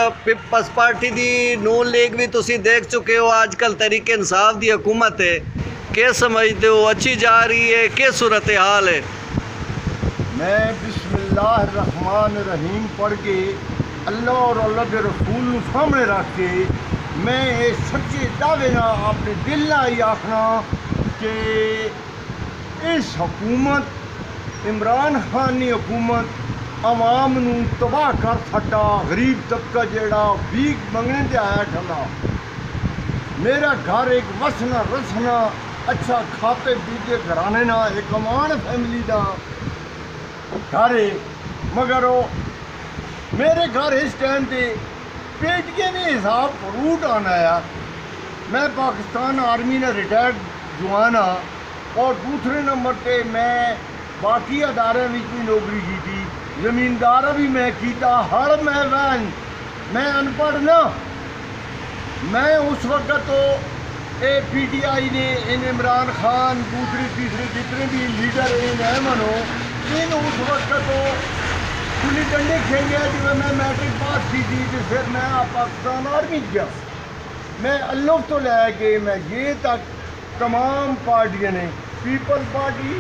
Peoples Party دی نون لیگ بھی تسی دیکھ چکے ہو، آج کل تحریک انصاف دی حکومت ہے، کیا سمجھتے ہو؟ اچھی جا رہی ہے؟ کیا صورتحال ہے؟ میں بسم اللہ الرحمن الرحیم پڑھ کے اللہ اور اللہ کے رسول نو سامنے رکھ کے میں یہ سچے دعوے نہ اپنے دل نہ ہی آخنا کہ اس حکومت عمران خان کی حکومت عوام نو تباہ کر سٹا، غریب طبقہ جیڑا بھیک منگنے تے آیا کھلا، میرا گھر ایک وسنا رسنا اچھا کھاتے پیتے گھرانے نا ایک امان فیملی دا گھر ہے، مگر وہ میرے گھر اس ٹائم تے پیٹیے نے حساب فروٹ آنا ہے۔ میں پاکستان آرمی نے ریٹائرڈ جوان ہاں، اور دوسرے نمبر تے میں باقی ادارے بھی نوکری کی تھی، زمیندار بھی میں کیتا، ہر میں وین میں ان پڑھ نہ، میں اس وقت تو اے پی ٹی آئی نے ان عمران خان دوسرے تیسرے جتنے بھی لیڈر ہیں منو ان اس وقت تو کھلی ڈنڈے کھینگے جو میں میٹرک پاس کی تھی، تو پھر میں پاکستان آرمی گیا، میں اللہ تو لے کے میں یہ تک تمام پارٹیاں نے پیپل پارٹی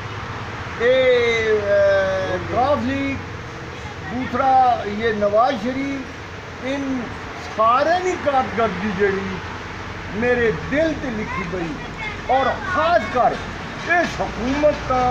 کاف لیگ دوسرا یہ نواز شریف ان سارے کی کارکردگی جڑی میرے دل تے لکھی گئی، اور خاص کر اس حکومت کا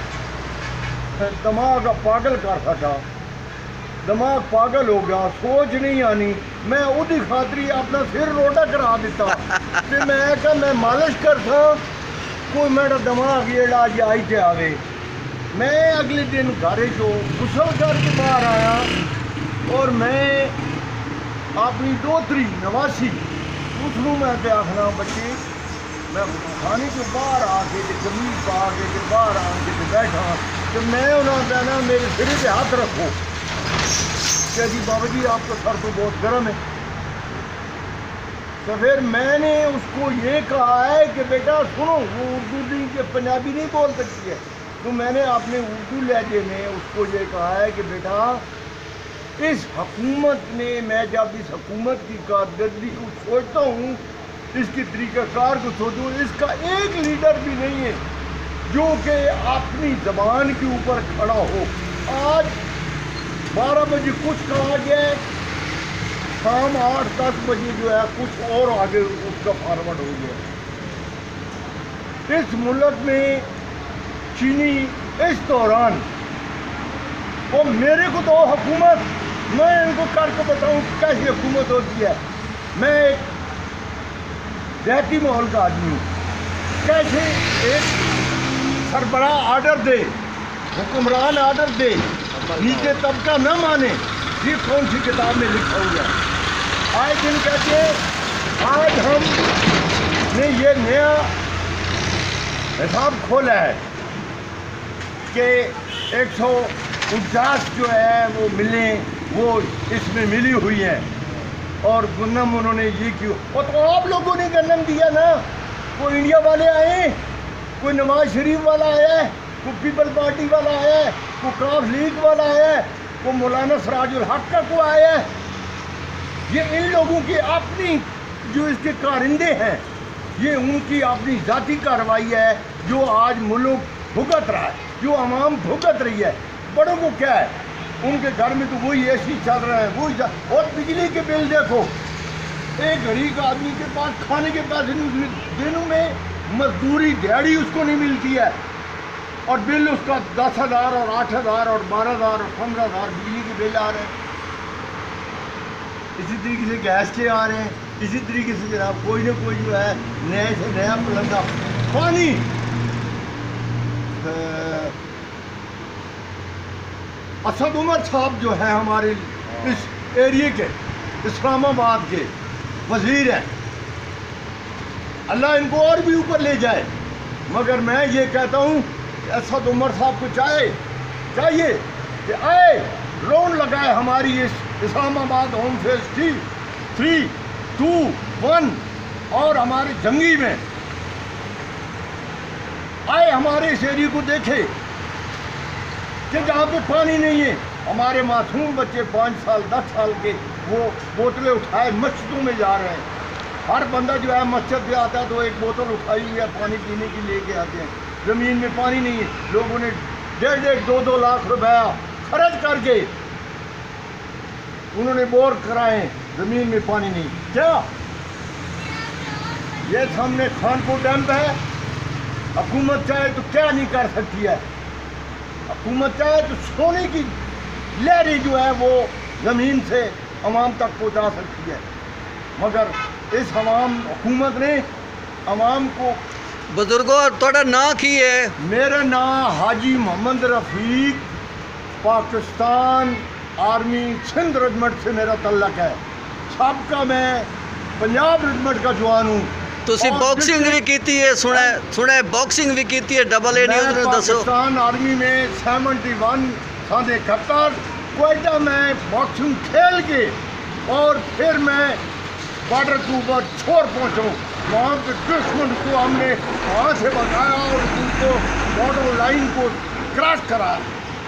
دماغ پاگل کر سکا، دماغ پاگل ہو گیا، سوچ نہیں آنی، میں وہی خاطری اپنا سر روٹا کرا دیتا کہ میں کہا میں مالش کرتا کوئی میرا دماغ جیڑا آئی تے آوے۔ میں اگلے دن گھر جو غسل کر کے باہر آیا اور میں اپنی دوتری نواسی اس کو میں تے آخنا بچے میں خانے کے باہر آ کے قمیض پا کے باہر آ کے بیٹھا تو میں انہوں نے کہنا میرے سرے پہ ہاتھ رکھو کہ جی بابا جی آپ کا سر تو بہت گرم ہے۔ تو پھر میں نے اس کو یہ کہا ہے کہ بیٹا سنو، وہ اردو نہیں کہ پنجابی نہیں بول سکتی ہے، تو میں نے اپنے اردو لہجے میں اس کو یہ کہا ہے کہ بیٹا اس حکومت نے، میں جب اس حکومت کی کارکردگی کو سوچتا ہوں، اس کی طریقہ کار کو سوچوں، اس کا ایک لیڈر بھی نہیں ہے جو کہ اپنی زبان کے اوپر کھڑا ہو۔ آج 12 بجے کچھ کہا گیا ہے، شام 8-10 بجے جو ہے کچھ اور آگے اس کا فارورڈ ہو گیا۔ اس ملک میں چینی اس دوران وہ میرے کو تو حکومت، میں ان کو کر کے بتاؤں کیسی حکومت ہوتی ہے، میں ایک دیہاتی ماحول کا آدمی ہوں، کیسے ایک سربراہ آرڈر دے، حکمران آرڈر دے، نیچے طبقہ نہ مانے، یہ کون سی کتاب میں لکھا ہوا ہے؟ آئے دن کہتے ہیں آج ہم نے یہ نیا حساب کھولا ہے کہ 149 جو ہے وہ ملیں، وہ اس میں ملی ہوئی ہیں، اور گندم انہوں نے یہ کیوں، اور تو آپ لوگوں نے گندم دیا نا، کوئی انڈیا والے آئے، کوئی نواز شریف والا آیا ہے، کوئی پیپل پارٹی والا آیا ہے، کوئی کاف لیگ والا آیا ہے، کوئی مولانا سراج الحق کا کوئی آیا ہے، یہ ان لوگوں کی اپنی جو اس کے کارندے ہیں، یہ ان کی اپنی ذاتی کارروائی ہے جو آج ملک بھگت رہا ہے، جو عوام بھگت رہی ہے۔ بڑوں کو کیا ہے، ان کے گھر میں تو وہی اے سی چل رہا ہے، وہی اور بجلی کے بل دیکھو، ایک غریب آدمی کے پاس کھانے کے پیسے نہیں، دنوں میں مزدوری دیہڑی اس کو نہیں ملتی ہے، اور بل اس کا 10,000 اور 8,000 اور 12,000 اور 15,000 بجلی کے بل آ رہے ہیں۔ اسی طریقے سے گیس کے آ رہے ہیں، اسی طریقے سے جناب کوئی نہ کوئی جو ہے نئے سے نیا پلندہ پانی۔ اسد عمر صاحب جو ہے ہمارے اس ایریے کے اسلام آباد کے وزیر ہیں، اللہ ان کو اور بھی اوپر لے جائے، مگر میں یہ کہتا ہوں کہ اسد عمر صاحب کو چاہیے کہ آئے راؤنڈ لگائے ہماری اس اسلام آباد ہوم فیس 3، 2، 1 اور ہمارے جنگی میں آئے، ہمارے اس ایریے کو دیکھے کہ جہاں پہ پانی نہیں ہے، ہمارے معصوم بچے 5 سال 10 سال کے وہ بوتلیں اٹھائے مسجدوں میں جا رہے ہیں. ہر بندہ جو ہے مسجد سے آتا ہے تو ایک بوتل اٹھائی ہوئی ہے پانی پینے کی لے کے آتے ہیں. زمین میں پانی نہیں ہے. لوگوں نے 1.5-2 لاکھ روپیہ خرچ کر کے انہوں نے بور کرائے. زمین میں پانی نہیں. کیا یہ سامنے خانپور ڈیم ہے. حکومت چاہے تو کیا نہیں کر سکتی ہے. حکومت چاہے تو سونے کی لہریں جو ہے وہ زمین سے عوام تک پہنچا سکتی ہے. مگر اس حکومت نے عوام کو. بزرگوں تھوڑا نا کی ہے. میرا نام حاجی محمد رفیق, پاکستان آرمی سندھ رجمنٹ سے میرا تعلق ہے. سابقہ میں پنجاب رجمنٹ کا جوان ہوں. تسی باکسنگ بھی کیتی ہے, سنے باکسنگ بھی کیتی ہے. ڈبل اے نیوز نے دسو. پاکستان آرمی میں 71 سال 71 کوئٹہ میں باکسنگ کھیل کے اور پھر میں بارڈر کے اوپر چھوڑ پہنچوں. وہاں کے دشمن کو ہم نے وہاں سے بتایا اور ان کو بارڈر لائن کو کراس کرایا.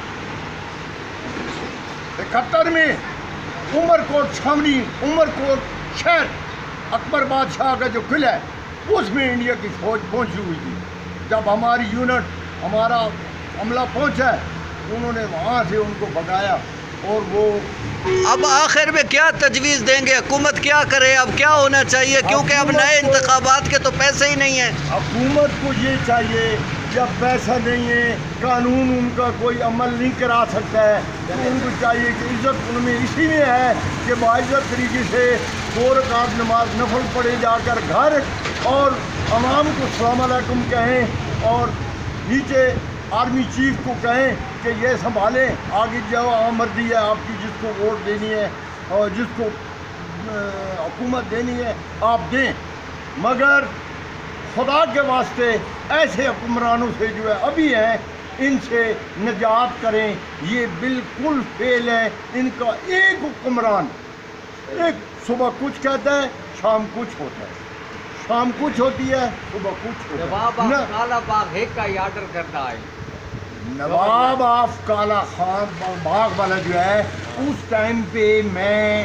71 میں عمرکوٹ چھاونی, عمرکوٹ شہر اکبر بادشاہ کا جو قلعہ ہے اس میں انڈیا کی فوج پہنچی ہوئی تھی. جب ہماری یونٹ ہمارا عملہ پہنچا انہوں نے وہاں سے ان کو بھگایا. اور وہ اب آخر میں کیا تجویز دیں گے؟ حکومت کیا کرے؟ اب کیا ہونا چاہیے؟ کیونکہ اب نئے انتخابات کے تو پیسے ہی نہیں ہیں. حکومت کو یہ چاہیے, جب پیسہ نہیں ہے قانون ان کا کوئی عمل نہیں کرا سکتا ہے تو ان کو چاہیے کہ عزت ان میں اسی میں ہے کہ باعزت طریقے سے 2 رکعت نماز نفل پڑھے جا کر گھر, اور عوام کو السلام علیکم کہیں اور نیچے آرمی چیف کو کہیں کہ یہ سنبھالیں, آگے جاؤ, مرضی ہے آپ کی, جس کو ووٹ دینی ہے اور جس کو حکومت دینی ہے آپ دیں. مگر خدا کے واسطے ایسے حکمرانوں سے جو ہے ابھی ہیں ان سے نجات کریں. یہ بالکل فیل ہے ان کا. ایک حکمران ایک صبح کچھ کہتا ہے شام کچھ ہوتا ہے, شام کچھ ہوتی ہے صبح کچھ ہوتا ہے. نواب آف کالا خان باغ والا جو ہے اس ٹائم پہ میں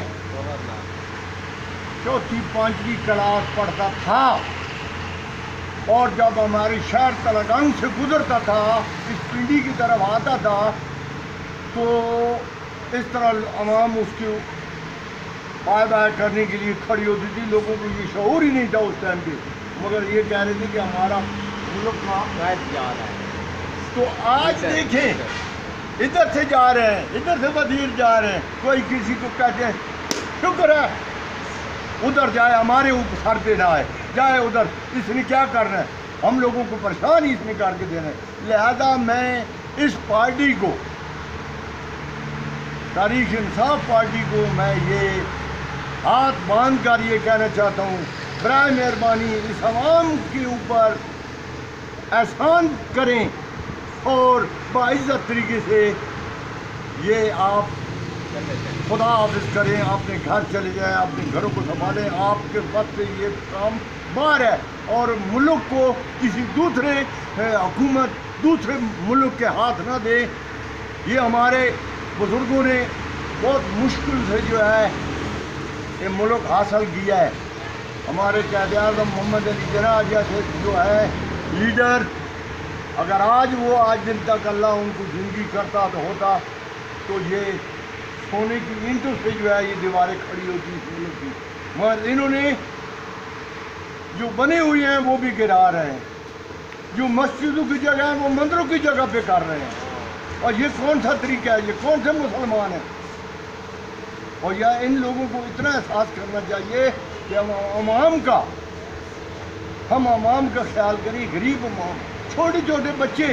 4th-5th کلاس پڑھتا تھا, اور جب ہماری شہر تلگنگ سے گزرتا تھا اس پنڈی کی طرف آتا تھا تو اس طرح عوام اس کی بائے بائے کرنے کے لیے کھڑی ہوتی تھی. لوگوں کو یہ شعور ہی نہیں تھا اس ٹائم پہ, مگر یہ کہہ رہے تھے کہ ہمارا ملک غائب جا رہا ہے. تو آج دیکھیں ادھر سے جا رہے ہیں, ادھر سے وزیر جا رہے ہیں, کوئی کسی کو کہتے ہیں شکر ہے ادھر جائے, ہمارے اوپر سر پہ نہ آئے, جائے ادھر. اس نے کیا کرنا ہے؟ ہم لوگوں کو پریشان ہی اس نے کر کے دینا ہے. لہذا میں اس پارٹی کو, تحریک انصاف پارٹی کو میں یہ ہاتھ باندھ کر یہ کہنا چاہتا ہوں, برائے مہربانی اس عوام کے اوپر احسان کریں اور باعزت طریقے سے یہ آپ خدا حافظ کریں, اپنے گھر چلے جائیں, اپنے گھروں کو سنبھالیں. آپ کے وقت سے یہ کام باہر ہے اور ملک کو کسی دوسرے حکومت دوسرے ملک کے ہاتھ نہ دے. یہ ہمارے بزرگوں نے بہت مشکل سے جو ہے یہ ملک حاصل کیا ہے. ہمارے قائد اعظم محمد علی جناح جیسے جو ہے لیڈر, اگر آج دن تک اللہ ان کو زندگی کرتا تو ہوتا تو یہ سونے کی اینٹوں سے جو ہے یہ دیواریں کھڑی ہوتی اس ملک کی. مگر انہوں نے جو بنے ہوئے ہیں وہ بھی گرا رہے ہیں, جو مسجدوں کی جگہ ہیں وہ مندروں کی جگہ پہ کر رہے ہیں. اور یہ کون سا طریقہ ہے؟ یہ کون سے مسلمان ہیں؟ اور یا ان لوگوں کو اتنا احساس کرنا چاہیے کہ ہم عوام کا خیال کریں. غریب عوام, چھوٹے چھوٹے بچے,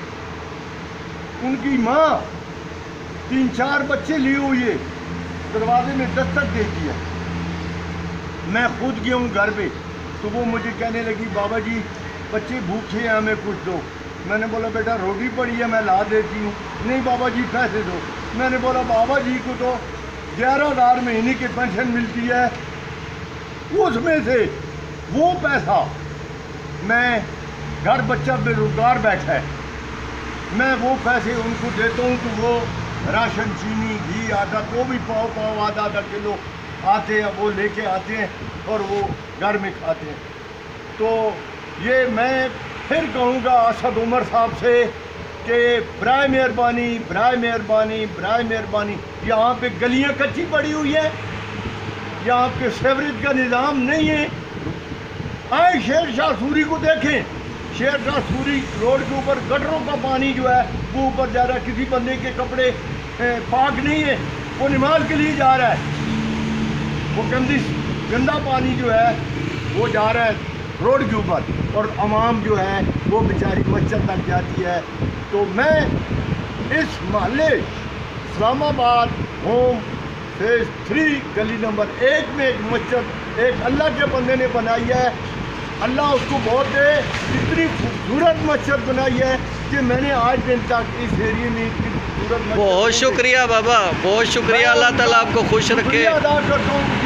ان کی ماں 3-4 بچے لیے ہوئے دروازے میں دستک دیتی ہے. میں خود گیا ہوں گھر پہ تو وہ مجھے کہنے لگی بابا جی بچے بھوکے ہیں ہمیں کچھ دو. میں نے بولا بیٹا روٹی پڑی ہے میں لا دیتی ہوں. نہیں بابا جی پیسے دو. میں نے بولا بابا جی کو تو 11,000 مہینے کی پینشن ملتی ہے, اس میں سے وہ پیسہ میں گھر بچہ بے روزگار بیٹھا ہے, میں وہ پیسے ان کو دیتا ہوں تو وہ राशन चीनी घी आटा तो भी पाव पाव आधा आधा किलो आते हैं, वो लेके आते हैं और वो घर में खाते हैं। तो ये मैं फिर कहूँगा असद उमर साहब से कि बराए मेहरबानी बराए मेहरबानी बराए मेहरबानी, यहाँ पे गलियाँ कच्ची पड़ी हुई है, यहाँ पे सेवरेज का निज़ाम नहीं है। आए शेर शाह सूरी को देखें, शेर शाह सूरी रोड के ऊपर गटरों का पानी जो है वो ऊपर जा रहा है, किसी बंदे के कपड़े पाक नहीं है, वो नमाज के लिए जा रहा है, वो गंदा पानी जो है वो जा रहा है रोड के ऊपर, और आवाम जो है वो बेचारी मस्जिद तक जाती है। तो मैं इस महल्ले इस्लामाबाद होम फेज 3 गली नंबर 1 में एक मस्जिद एक अल्लाह के बंदे ने बनाई है, अल्लाह उसको बहुत दे, इतनी खूबसूरत मस्जिद बनाई है कि मैंने आज दिन तक इस एरिए में इतनी खूबसूरत। बहुत शुक्रिया बाबा, बहुत शुक्रिया, अल्लाह ताला आपको खुश रखे। अदा करता हूँ